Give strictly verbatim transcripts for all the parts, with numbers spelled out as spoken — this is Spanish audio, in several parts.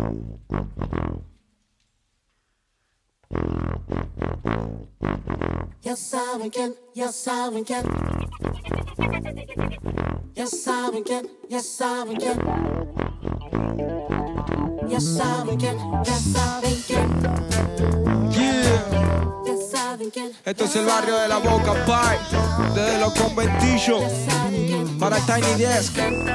Ya saben quién, ya saben quién. Ya saben quién, ya saben quién. Ya saben quién, ya saben quién. Yeah. Ya saben quién. Esto es el barrio de la Boca Pai, desde los conventillos para Tiny Desk.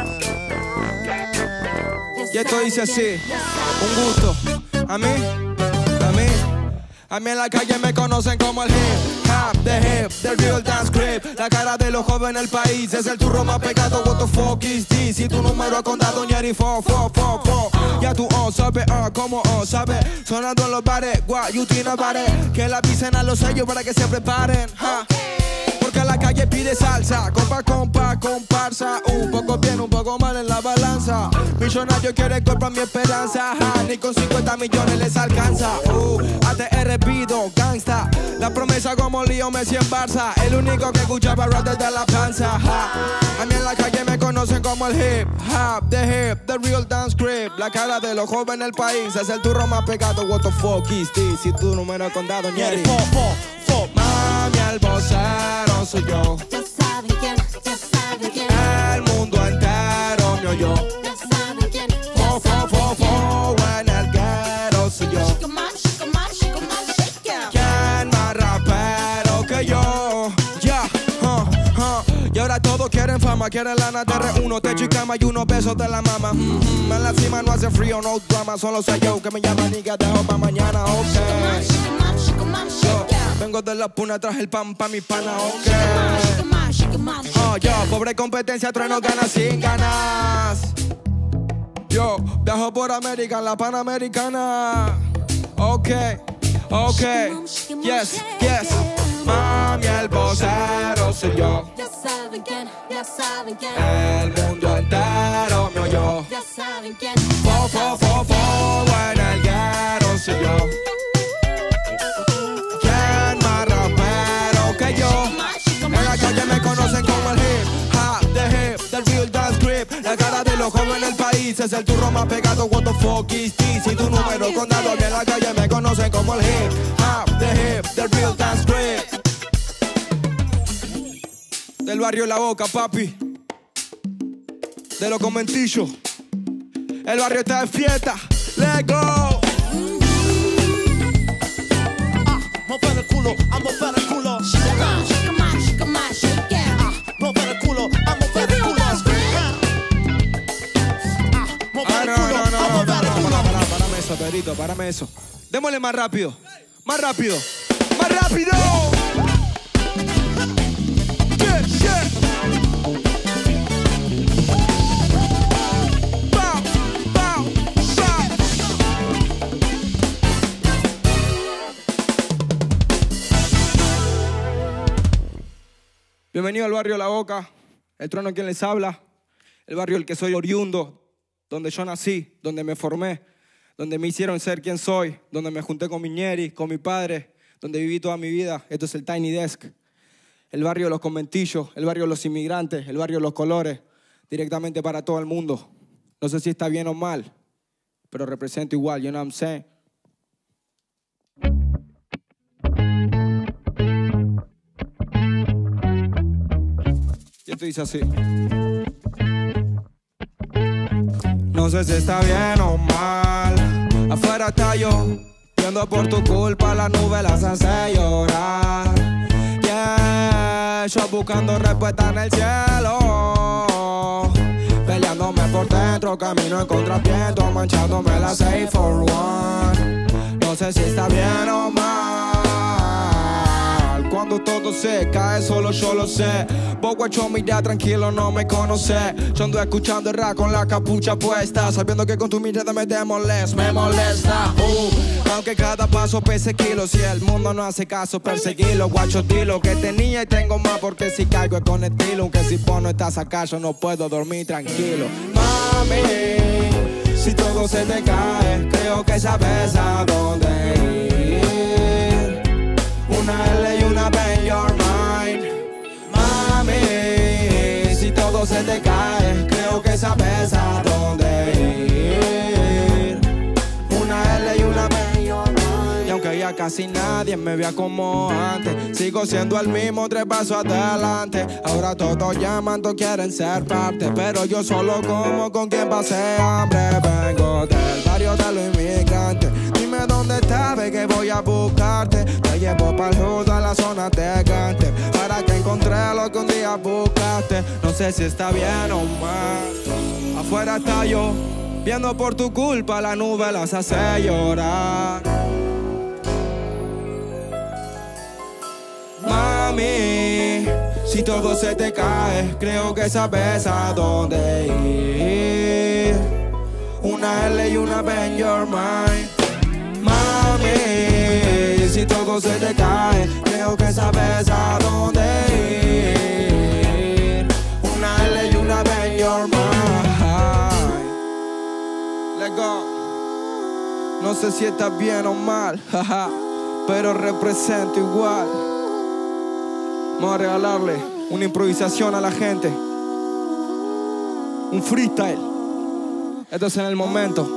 Y esto dice así: un gusto. A mí, a mí, a mí en la calle me conocen como el hip hop, the hip, the real dance crib. La cara de los jóvenes del país es el turro más pegado. What the fuck is this? Si tu número ha contado ñeri fo, fo, fo, fo. Ya tú oh, sabes, ah, uh, como oh, sabes. Sonando en los bares, guau, you tiene bares. Que la avisen a los sellos para que se preparen, huh? Porque la calle pide salsa, compa, compa, comparsa. Un poco bien, un poco mal en la balanza. Millonario quiere comprar mi esperanza, ja. Ni con cincuenta millones les alcanza. uh, A T R pido, gangsta. La promesa como Lío Messi en Barça. El único que escuchaba rap desde la panza, ja. A mí en la calle me conocen como el hip hop, the hip, the real dance crib. La cara de los jóvenes del país es el turro más pegado. What the fuck is this? Si tu número condado, ñeri. Mami, el vocero soy yo. Ya saben quién, ya saben quién. El mundo entero me oyó. Ya saben quién. Fo, fo, fo, fo, en el guero soy yo. Shake 'em out, shake 'em out, shake 'em out, shake 'em. ¿Quién más rapero que yo? Ya, yeah, uh, uh. Y ahora todos quieren fama, quieren lana de R uno, techo y cama y unos besos de la mama. mm -hmm. En la cima no hace frío, no drama, solo soy yo que me llama ni que dejo pa' mañana, ok. Shake 'em out, shake 'em out, shake 'em out, shake 'em. Vengo de la puna, traje el pan pa' mi pana, ok. Shake 'em out, shake 'em out, shake 'em. Oh, yo, pobre competencia, trueno ganas sin ganas. Yo, viajo por América, en la Panamericana. Ok, ok, yes, yes. Mami, el vocero soy yo. Ya saben quién, ya saben quién. El mundo entero me oyó. Ya saben quién. Fo, fo, fo, fo, en el guero soy yo. ¿Quién más rapero que yo? En la calle me conocen como el hip hop, the hip, the real dance grip. La cara de los jóvenes del país es el turro más pegado. What the fuck is this? Si tu número condado, en la calle me conocen como el hip hop, the hip, the real dance grip. Del barrio La Boca, papi. De los conventillos. El barrio está de fiesta. Let's go. Mover el culo, a mover el culo. Shake 'em out, shake 'em out, shake 'em out, shake 'em. Ah, mover el culo, a mover el culo. Ah, mover Ah, el no, culo, no, a no, no, mover para, el para, culo. para, párame eso, Pedrito, párame eso. Démosle más rápido, más rápido, más rápido. Yeah, yeah. Bow, bow, bow. Bienvenido al barrio La Boca, el trueno quien les habla, el barrio del que soy oriundo, donde yo nací, donde me formé, donde me hicieron ser quien soy, donde me junté con mi ñeri, con mi padre, donde viví toda mi vida. Esto es el Tiny Desk, el barrio de los conventillos, el barrio de los inmigrantes, el barrio de los colores, directamente para todo el mundo. No sé si está bien o mal, pero represento igual, you know what I'm saying? Y esto dice así. No sé si está bien o mal. Afuera está yo, viendo por tu culpa las nubes las hace llorar. Yeah, yo buscando respuesta en el cielo, peleándome por dentro, camino en contraviento, manchándome la seis for one. No sé si está bien o mal. Cuando todo se cae, solo yo lo sé. Vos guacho, mira tranquilo, no me conoce. Yo ando escuchando el rap con la capucha puesta, sabiendo que con tu mirada me demolest, me molesta. uh, Aunque cada paso pese kilos, si el mundo no hace caso, perseguilo. Guacho, dilo que tenía y tengo más, porque si caigo es con estilo. Aunque si vos no estás acá, yo no puedo dormir tranquilo. Mami, si todo se te cae, creo que sabes a dónde ir. Una L y una B en your mind. Mami, si todo se te cae, creo que sabes a dónde ir. casi nadie me vea como antes. Sigo siendo el mismo, tres pasos adelante. Ahora todos llaman, todos quieren ser parte, pero yo solo como con quien pase hambre. Vengo del barrio de los inmigrantes. Dime dónde estás, ve que voy a buscarte. Te llevo pa'l hood a la zona de Gante, para que encontré lo que un día buscaste. No sé si está bien o mal. Afuera está yo, viendo por tu culpa la nube las hace llorar. Mami, si todo se te cae, creo que sabes a dónde ir. Una L y una B en your mind. Mami, si todo se te cae, creo que sabes a dónde ir. Una L y una B en your mind. Let's go. No sé si estás bien o mal, jaja, pero represento igual. Vamos a regalarle una improvisación a la gente, un freestyle. Esto es en el momento.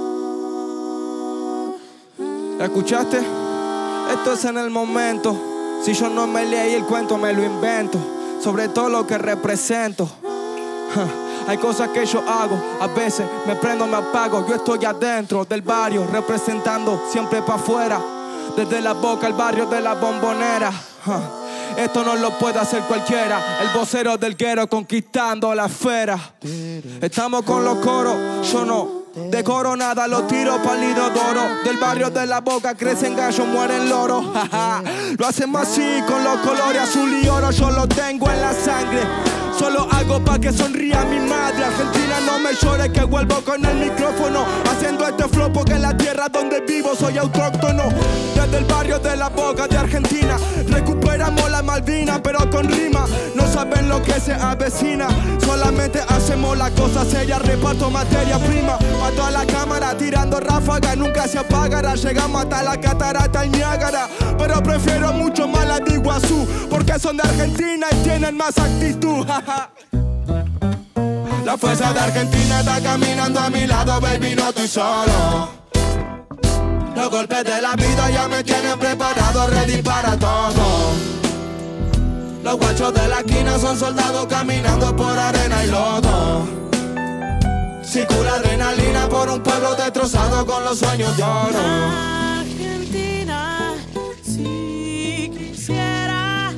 ¿La escuchaste? Esto es en el momento. Si yo no me leí el cuento, me lo invento. Sobre todo lo que represento. Hay cosas que yo hago, a veces me prendo, me apago. Yo estoy adentro del barrio, representando siempre pa' afuera. Desde la boca al barrio de la Bombonera. Esto no lo puede hacer cualquiera. El vocero del guero conquistando la esfera. Estamos con los coros, yo no decoro nada, lo tiro pa'l inodoro. Del barrio de la boca crecen gallos, mueren loros. Lo hacemos así con los colores azul y oro. Yo lo tengo en la sangre. Solo hago pa' que sonría mi madre. Argentina, no me llores que vuelvo con el micrófono, haciendo este flow porque en la tierra donde vivo soy autóctono. Desde el barrio de la boca de Argentina recuperamos la Malvina, pero con rima. No saben lo que se avecina. Solamente hacemos la cosa seria, reparto materia prima. Pa' toda la cámara tirando ráfagas, nunca se apagará. Llegamos hasta la catarata del Niágara, pero prefiero mucho más la de Iguazú, porque son de Argentina y tienen más actitud. La fuerza de Argentina está caminando a mi lado, baby, no estoy solo. Los golpes de la vida ya me tienen preparado, ready para todo. Los guachos de la esquina son soldados caminando por arena y lodo. Circula adrenalina por un pueblo destrozado con los sueños de oro. Argentina, si quisiera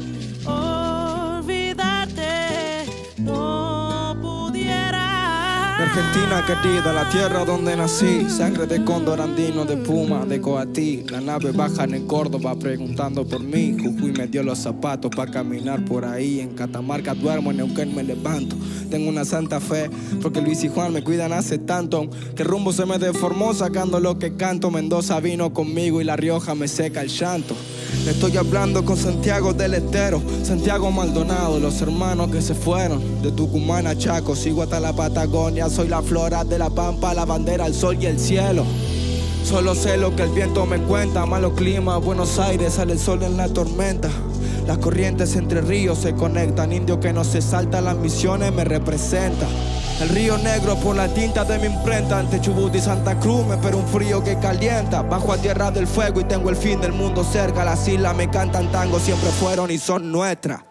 olvidarte, no pudiera. Argentina querida, la tierra donde nací. Sangre de cóndor andino, de puma, de coatí. La nave baja en Córdoba preguntando por mí. Jujuy me dio los zapatos para caminar por ahí. En Catamarca duermo, en Neuquén me levanto. Tengo una santa fe porque Luis y Juan me cuidan hace tanto, que el rumbo se me deformó sacando lo que canto. Mendoza vino conmigo y La Rioja me seca el llanto. Le estoy hablando con Santiago del Estero, Santiago Maldonado, los hermanos que se fueron. De Tucumán a Chaco, sigo hasta la Patagonia. Soy la flora de la pampa, la bandera, el sol y el cielo. Solo sé lo que el viento me cuenta. Malo clima, Buenos Aires, sale el sol en la tormenta. Las corrientes entre ríos se conectan. Indio que no se salta las misiones me representa. El río Negro por la tinta de mi imprenta. Ante Chubut y Santa Cruz me espera un frío que calienta. Bajo a tierra del fuego y tengo el fin del mundo cerca. Las islas me cantan tango, siempre fueron y son nuestras.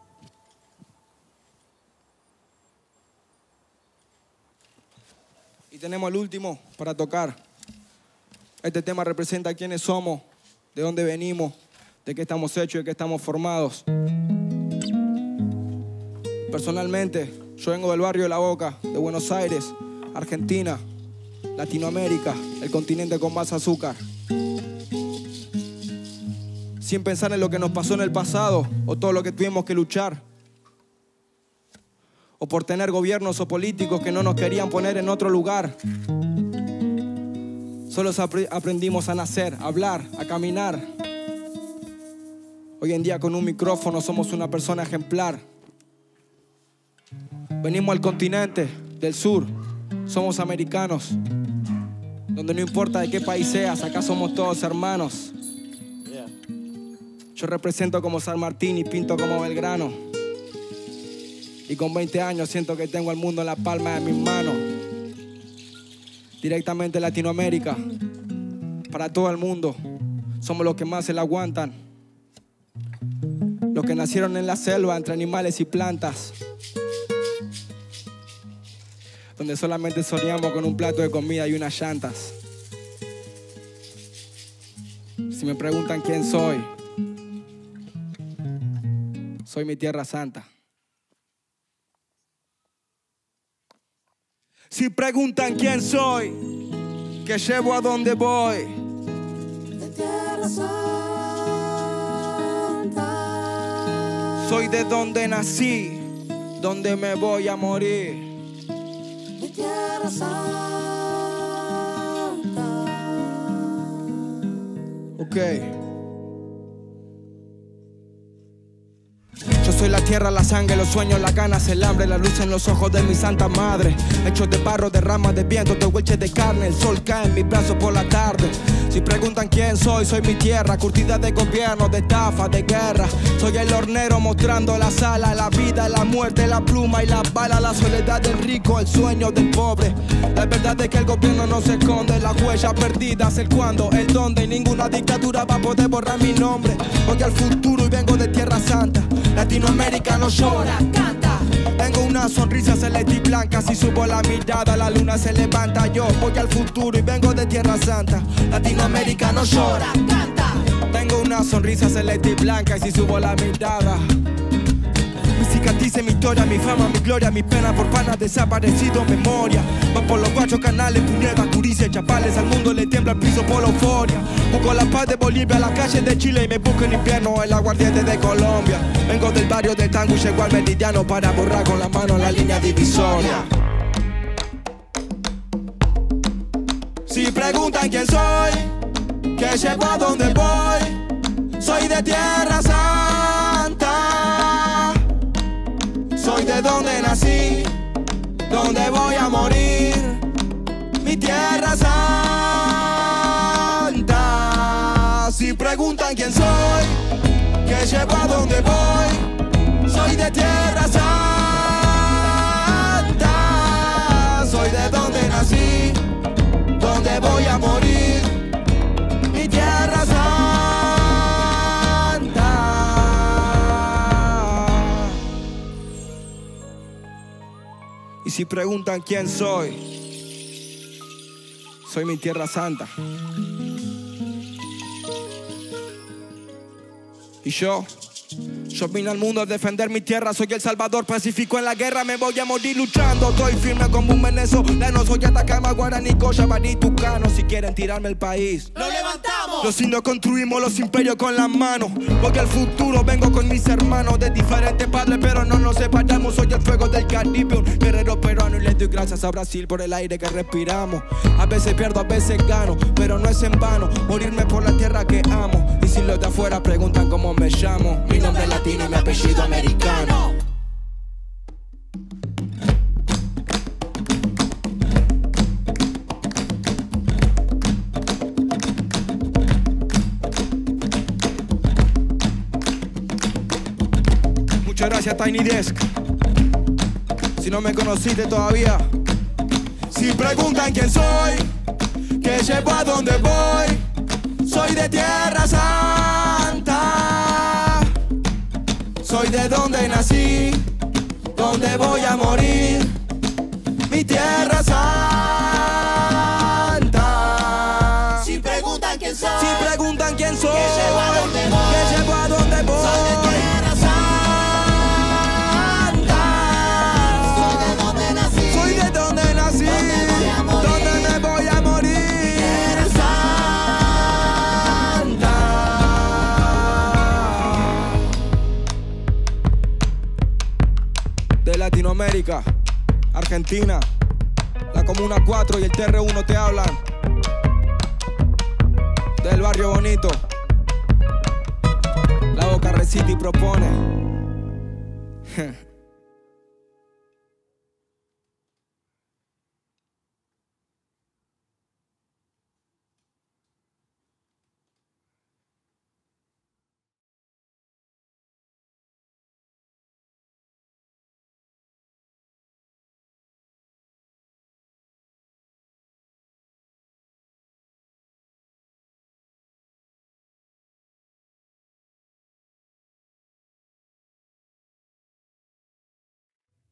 Y tenemos el último para tocar. Este tema representa quiénes somos, de dónde venimos, de qué estamos hechos y de qué estamos formados. Personalmente, yo vengo del barrio de La Boca, de Buenos Aires, Argentina, Latinoamérica, el continente con más azúcar. Sin pensar en lo que nos pasó en el pasado o todo lo que tuvimos que luchar. O por tener gobiernos o políticos que no nos querían poner en otro lugar. Solo aprendimos a nacer, a hablar, a caminar. Hoy en día con un micrófono somos una persona ejemplar. Venimos al continente del sur, somos americanos, donde no importa de qué país seas, acá somos todos hermanos. Yo represento como San Martín y pinto como Belgrano. Y con veinte años siento que tengo el mundo en la palma de mis manos. Directamente Latinoamérica, para todo el mundo. somos los que más se la aguantan. Los que nacieron en la selva, entre animales y plantas, donde solamente soñamos con un plato de comida y unas llantas. Si me preguntan quién soy, soy mi tierra santa. Si preguntan quién soy, qué llevo, a dónde voy, De Tierra Santa. soy de donde nací, donde me voy a morir. De Tierra Santa. Ok. Yo soy la tierra, la sangre, los sueños, las ganas, el hambre, la luz en los ojos de mi santa madre. Hechos de barro, de ramas, de viento, de huelches de carne. El sol cae en mis brazos por la tarde. Si preguntan quién soy, soy mi tierra, curtida de gobierno, de estafa, de guerra. Soy el hornero mostrando la sala, la vida, la muerte, la pluma y la bala. La soledad del rico, el sueño del pobre. La verdad es que el gobierno no se esconde, las huellas perdidas, el cuándo, el dónde. Y ninguna dictadura va a poder borrar mi nombre. Voy al futuro y vengo de Tierra Santa. Latinoamérica no llora, canta. Tengo una sonrisa celeste y blanca. Si subo la mirada, la luna se levanta. Yo voy al futuro y vengo de Tierra Santa. Latinoamérica no llora, canta. Tengo una sonrisa celeste y blanca. Y si subo la mirada, mi cicatrices, mi historia, mi fama, mi gloria, mi pena por panas desaparecido, memoria. Va por los cuatro canales, Puneda, Curicia, Chapales. Al mundo le tiembla el piso por la euforia. Busco la paz de Bolivia, la calle de Chile. Y me busco en invierno el aguardiente de Colombia. Vengo del barrio del tango y llego al meridiano para borrar con la mano la línea divisoria. Si preguntan quién soy, qué llevo, a dónde voy, soy de Tierra Santa. Soy de donde nací, donde voy a morir, mi Tierra Santa. Si preguntan quién soy, qué llevo, a dónde voy, soy de Tierra Santa. Soy de donde nací, donde voy a morir, mi Tierra Santa. Y si preguntan quién soy, soy mi Tierra Santa. Y yo, yo vine al mundo a defender mi tierra. Soy el salvador pacífico en la guerra. Me voy a morir luchando. Estoy firme como un venezolano. Soy Atacama, Guaraní, Cochabamba, Tucano. Si quieren tirarme el país, ¡Lo levantamos! los indios construimos los imperios con las manos. Porque al futuro vengo con mis hermanos de diferentes padres, pero no nos separamos. Soy el fuego del Caribe, un guerrero peruano. Y le doy gracias a Brasil por el aire que respiramos. A veces pierdo, a veces gano, pero no es en vano morirme por la tierra que amo. Y si los de afuera preguntan cómo me llamo, mi nombre es latino y mi apellido americano. Muchas gracias, Tiny Desk. Si no me conociste todavía, si preguntan quién soy, qué llevo, a dónde voy, soy de Tierra Santa. Soy de donde nací, donde voy a morir, mi Tierra Santa. Si preguntan quién soy, Si preguntan quién soy, ¿qué llevo, a dónde voy? qué llevo, a dónde voy, soy de Tierra Santa. Soy de donde nací, soy de donde nací, donde voy a morir, donde me voy a morir. Tierra Santa. De Latinoamérica, Argentina, la Comuna cuatro y el T R uno te hablan. Del barrio bonito, la Boca recita y propone.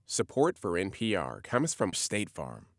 Support for N P R comes from State Farm.